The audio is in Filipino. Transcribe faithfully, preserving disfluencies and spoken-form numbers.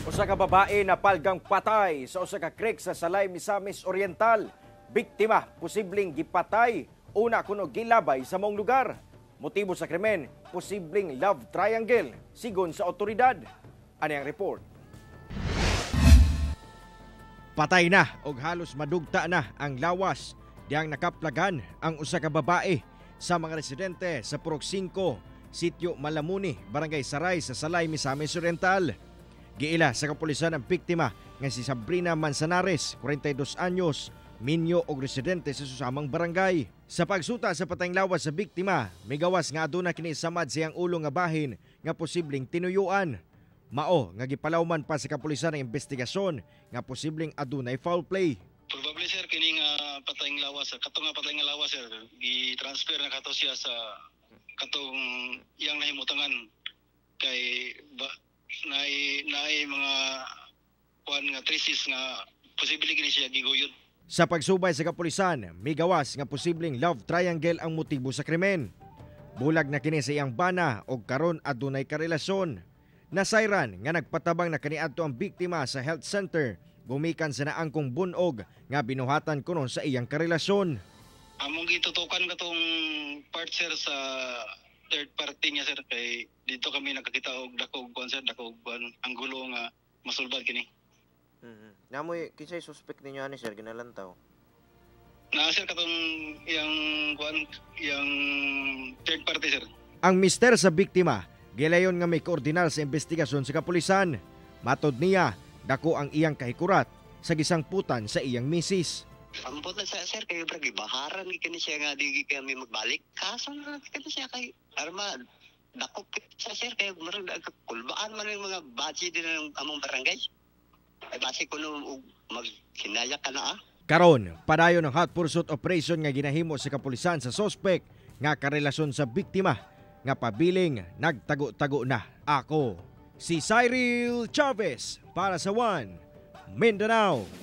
Usa ka babae na palgang patay sa usa ka creek sa Salay, Misamis Oriental. Biktima posibleng gipatay una kuno gilabay sa maong lugar. Motibo sa krimen, posibleng love triangle sigon sa otoridad. Ani ang report. Patay na og halos madugta na ang lawas diyang nakaplagan ang usa ka babae sa mga residente sa Purok singko, Sitio Malamuni, Barangay Saray sa Salay, Misamis Oriental. Giila sa kapulisan ang biktima nga si Sabrina Manzanares, forty-two anyos, minyo og residente sa susamang barangay. Sa pagsuta sa patayng lawas sa biktima, may gawas nga aduna kini samad siyang ulo nga bahin nga posibleng tinuyuan. Mao nga gipalawman pa sa kapulisan ang investigasyon nga posibleng adunay foul play. Probably sir kini nga patayng lawas sir, kato nga patayng nga lawas sir, gi-transfer na kato siya sa katong iyang nahimutangan kay ba, naay naay mga kuan nga traces nga posible kini siya giguyod. Sa pagsubay sa kapulisan, may gawas nga posibleng love triangle ang motibo sa krimen. Bulag na kini sa iyang bana og karon adunay karelasyon. Nasayran nga nagpatabang na kaniadto ang biktima sa health center gumikan sa naangkong bunog nga binuhatan kuno sa iyang karelasyon. Among gitutukan katong part sir sa third party niya sir kay dito kami nakakita og dakog kuan sir dakog kuan ang gulo nga masulbad kini. Mhm. Namoy kinsay suspect ninyo ani sir ginalantaw? Na sir katong yang kuan yang third party sir. Ang mister sa biktima gilayon nga may koordinar sa investigasyon sa kapulisan. Matod niya, dako ang iyang kahikurat sa gisangputan sa iyang misis. Ambot na sa sir kayo bragi baharan kini siya nga di kami magbalik. Kaso na kini siya kay arma dako sa sir kayo marag kulbaan man yung mga budget din ng among barangay. Ay base ko no maghinaya ka na ah. Karon, padayon ng hot pursuit operation nga ginahimo sa kapulisan sa suspect nga karelasyon sa biktima nga pabiling nagtago-tago na. Ako si Cyril Chavez para sa One Mindanao